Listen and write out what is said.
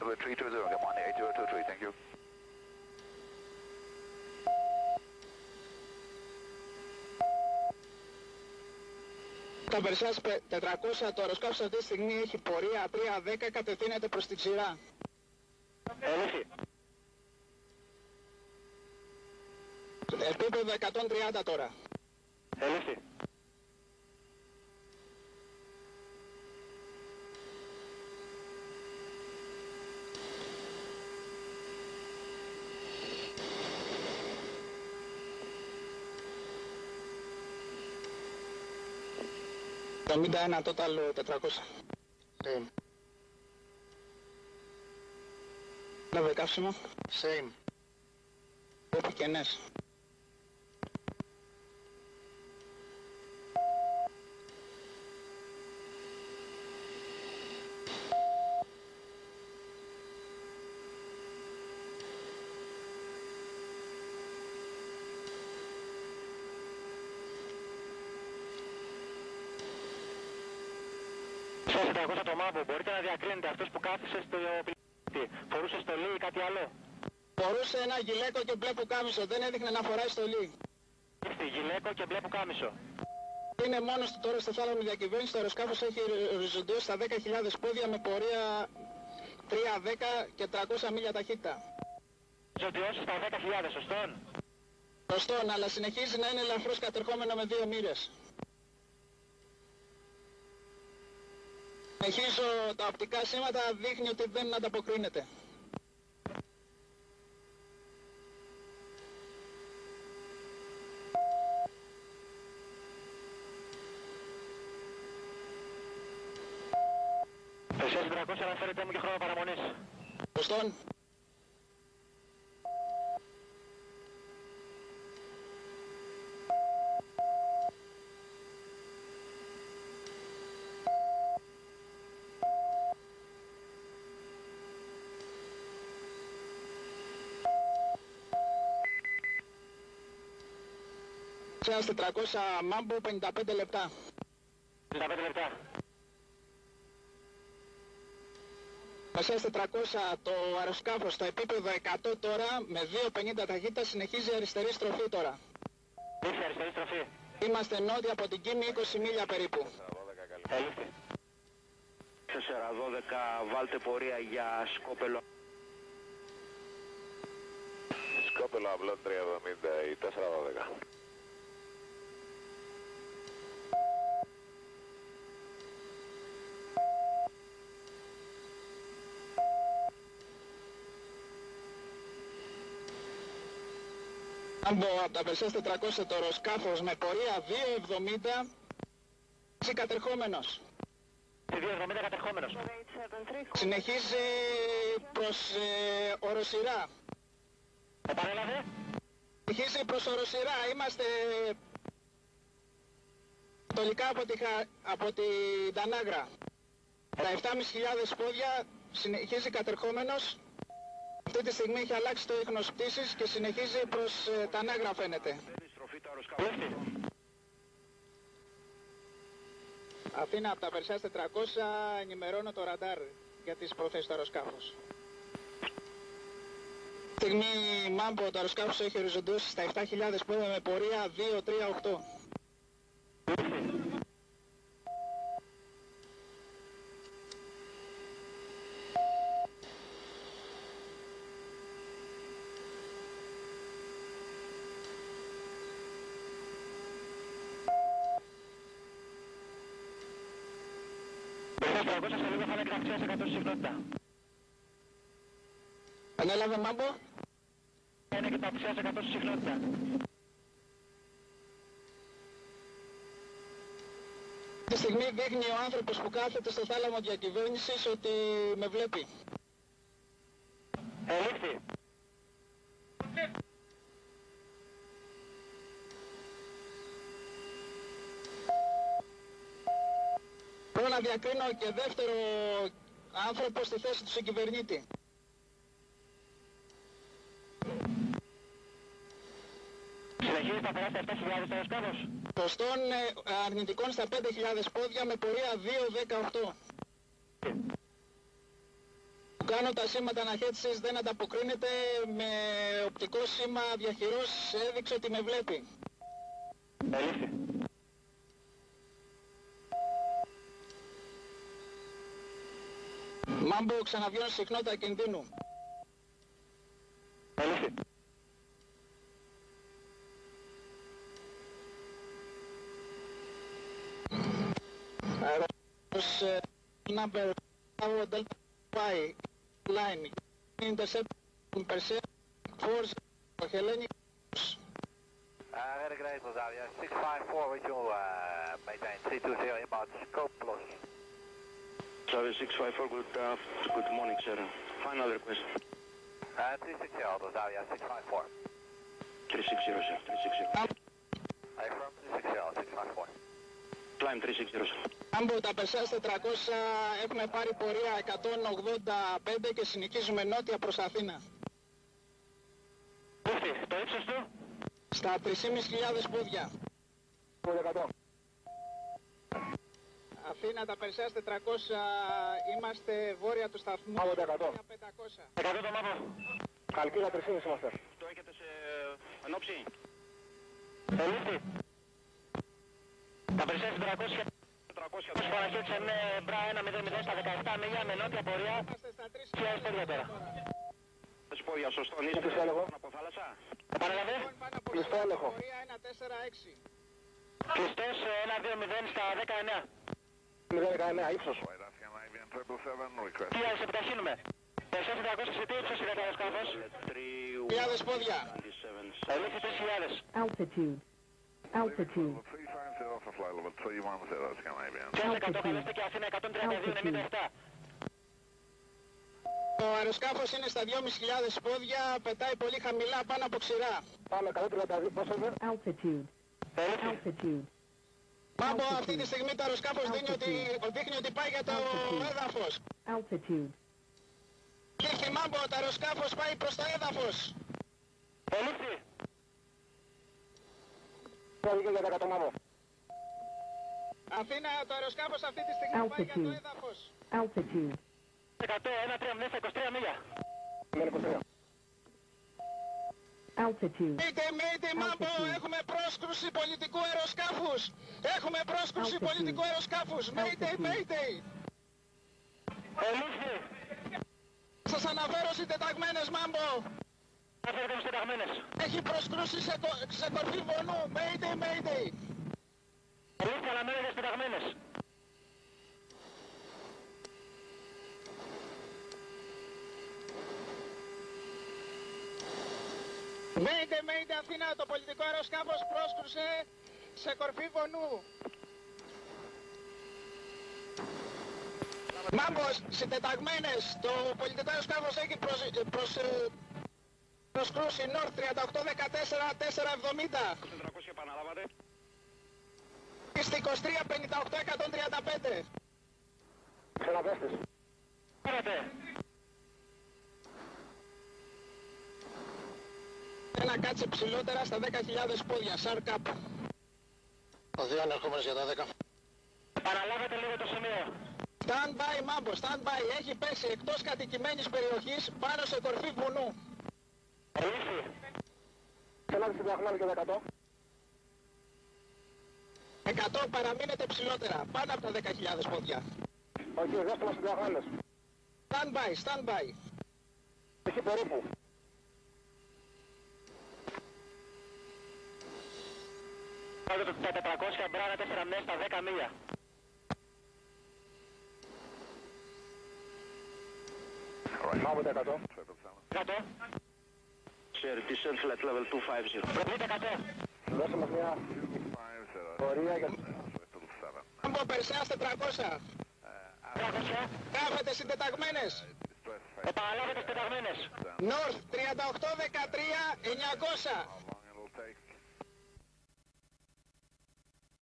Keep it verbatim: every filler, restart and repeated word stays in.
runway three two zero, come on, eight zero two three, thank you. Το Versailles τετρακόσια, το αεροσκάφος αυτή τη στιγμή έχει πορεία τρία δέκα, κατευθύνεται προς τη ξηρά. Έλυση. Επίπεδο εκατόν τριάντα τώρα. Έλυση. εβδομήντα ένα total τετρακόσια. Same. Λάβε καύσιμο. Same. Επικενές. τετρακόσια το μάμπο, μπορείτε να διακρίνετε αυτός που κάθισε στο πιλότη. Φορούσε στολή ή κάτι άλλο? Φορούσε ένα γυλαίκο και μπλε πουκάμισο, δεν έδειχνε να φοράει στολή. Ήρθε γυλαίκο και μπλε πουκάμισο. Είναι μόνος του τώρα στο θάλαμο διακυβέρνηση, το αεροσκάφος έχει οριζοντιώσει στα δέκα χιλιάδες πόδια με πορεία τρία δέκα και τριακόσια μίλια ταχύτητα. Οριζοντιώσει στα δέκα χιλιάδες, σωστόν? Σωστόν, αλλά συνεχίζει να είναι ελαφρώς κατερχόμενο με δύο μοίρες. Συνεχίζω, τα οπτικά σήματα δείχνει ότι δεν ανταποκρίνεται. Εσείς τριακόσια αναφέρετε μου και χρόνο παραμονής. Σωστόν. Ξέας τετρακόσια μάμπο, πενήντα πέντε λεπτά. πενήντα πέντε λεπτά. Ξέας τετρακόσια το αεροσκάφος στο επίπεδο εκατό τώρα με δύο πενήντα ταχύτητα συνεχίζει αριστερή στροφή τώρα. Ήρθε αριστερή στροφή. Είμαστε νότια από την Κίμη, είκοσι μίλια περίπου. Έλειφθη. τέσσερα δώδεκα, βάλτε πορεία για Σκόπελο. Σκόπελο απλό τρία εβδομήντα ή τέσσερα δώδεκα. Άμπο από τα Versailles τετρακόσια το αεροσκάφος με πορεία δύο εβδομήντα κατερχόμενος. δύο εβδομήντα κατερχόμενος. Συνεχίζει προς ε, οροσειρά. Επανέλαβε. Συνεχίζει προς οροσειρά. Είμαστε ανατολικά από, τη, από την Τανάγρα. Τα επτά χιλιάδες πεντακόσια πόδια συνεχίζει κατερχόμενος. Αυτή τη στιγμή έχει αλλάξει το ίχνος πτήσης και συνεχίζει προς ε, Τανάγρα φαίνεται. Αθήνα από τα Versailles τετρακόσια, ενημερώνω το ραντάρ για τις προθέσεις του αεροσκάφους. Αυτή τη στιγμή Μάμπο το αεροσκάφος έχει οριζοντιώσει στα επτά χιλιάδες πόδια με πορεία δύο τρία οκτώ. τριακόσια σε λίγο θα είναι εκατό εκατό συχνότητα. Ανέλαβε Μάμπο. Είναι και τα εκατό συχνότητα. Τη στιγμή δείχνει ο άνθρωπος που κάθεται στο θάλαμο διακυβέρνησης ότι με βλέπει. Ελήφθη. Μπορώ να διακρίνω και δεύτερο άνθρωπο στη θέση του συγκυβερνήτη. Συνεχίζει τα περάστα επτά χιλιάδες το αεροσκάφος. Ποστών αρνητικών στα πέντε χιλιάδες πόδια με πορεία δύο δέκα οκτώ. Κάνω τα σήματα αναχέτησης, δεν ανταποκρίνεται, με οπτικό σήμα διαχειρός έδειξε ότι με βλέπει. Ελήφθη. Μάμπο, ξαναβιώνω συχνότητα κινδύνου. Ελήφθη. Airways uh, number 𝗔𝗂𝗴𝗵𝗁 line intercept percent force 𝗔𝗂𝗴𝗵𝗁. Uh, very great, Brazavia. six five four, visual, uh, maintain three two zero inbound, scope plus. Sorry, six five four, good, uh, good morning, sir. Final request. Uh, three six zero, Brazavia, six five four. three six zero, sir, three six zero. I affirm three six zero, six five four. Climb three six zero, sir. Άμπο, τα Περσέας τετρακόσια έχουμε πάρει πορεία εκατόν ογδόντα πέντε και συνεχίζουμε νότια προς Αθήνα. Ελήφθη. Το ύψος του. Στα τρεις χιλιάδες πεντακόσια πόδια. Αθήνα, τα Περσέας τετρακόσια, είμαστε βόρεια του σταθμού. Πάμε τα εκατό. πεντακόσια. εκατό το μάπο. Καλκίδα τρεις είμαστε. Το έχετε σε ενόψη. Ελήφθη. Τα Περσέας τετρακόσια. τετρακόσια. Πώς παραχέτησαν μπρά ένα μηδέν μηδέν στα δεκαεπτά μίλια με νότια πορεία. Είμαστε στα τρεις χιλιάδες πόδια τώρα. Σπόδια, σωστό, είστε Κλειστό έλεγχο. από θάλασσα. Επαναλαβέ. Κλειστό έλεγχο. Πορεία ένα τέσσερα έξι. Κλειστός ένα δύο μηδέν στα δεκαεννέα. μηδέν δεκαεννέα, ύψος. Τι άλλες επιταχύνουμε. Περσέας τετρακόσια σε τι ύψος είναι το αεροσκάφος. Χιλιάδες πόδια. Ελήφθη τρεις χιλιάδες. Altitude. Altitude. Τσέλ εκατό καλέστε και Αθήνα εκατόν τριάντα δύο ενενήντα επτά. Το αεροσκάφος είναι στα δυόμισι χιλιάδες πόδια, πετάει πολύ χαμηλά πάνω από ξηρά. Πάμε εκατόν τριάντα δύο, πόσο είναι. Altitude. Altitude. Μάμπο, αυτή τη στιγμή το αεροσκάφος δείχνει ότι, δείχνει ότι πάει για το έδαφος. Altitude. Δείχνει Μάμπο, το αεροσκάφος πάει προς το έδαφος. Ελήφθη. Τώρα για εκατό μάμο. Αθήνα, το αεροσκάφος αυτή τη στιγμή πάει για το έδαφος. Altitude. εκατό ένα τρία μηδέν στα είκοσι τρία μίλια. μηδέν είκοσι τρία. Altitude. Μήτε, μήτε, Μάμπο, έχουμε πρόσκρουση πολιτικού αεροσκάφους. Έχουμε πρόσκρουση πολιτικού αεροσκάφους. Μήτε, μήτε. Ελήφθη. Σας αναφέρω συντεταγμένες, Μάμπο. Αναφέρετε μου συντεταγμένες. Έχει προσκρούσει σε, κο- σε κορφή βονού. Mayday, mayday. Ελήφθη αναμένετε συντεταγμένες. Mayday, mayday, Αθήνα, το πολιτικό αεροσκάφος πρόσκρουσε σε κορφή βονού. Μάμπος, συντεταγμένες, το πολιτικό αεροσκάφος έχει προς, προς, προσκρούσει North τριάντα οκτώ δεκατέσσερα τετρακόσια εβδομήντα. τετρακόσια επαναλάβατε. Είστε είκοσι τρία πενήντα οκτώ εκατόν τριάντα πέντε. Ξαναπέστης. Πάρατε. Ένα κάτσε ψηλότερα στα δέκα χιλιάδες πόδια, σαρ κάπ. Ο δύο ανερχόμενος για τα δέκα. Παραλάβατε λίγο το σημείο. Stand by, Μάμπο, stand by. Έχει πέσει εκτός κατοικημένης περιοχής πάνω σε κορφή βουνού. Ελήφθη. Ξανά συνταγμένο και εκατό. εκατό παραμείνετε ψηλότερα, πάνω από τα δέκα χιλιάδες πόδια. Όχι, δεύτερο συνταγμένος. Stand by, stand by. Έχει περίπου. Πάτε το τα τετρακόσια μπράνα τέσσερα μηδέν στα δέκα μίλια. Πάμε τα εκατό. εκατό. Sir, descent flight level two five zero. Προβείτε εκατό. Δώσε μας μια πορεία για... Μάμπο, Περσέας τετρακόσια. τριακόσια. Κάθετε συντεταγμένες. Επαναλάβετε συντεταγμένες. North τριάντα οκτώ δεκατρία εννιακόσια.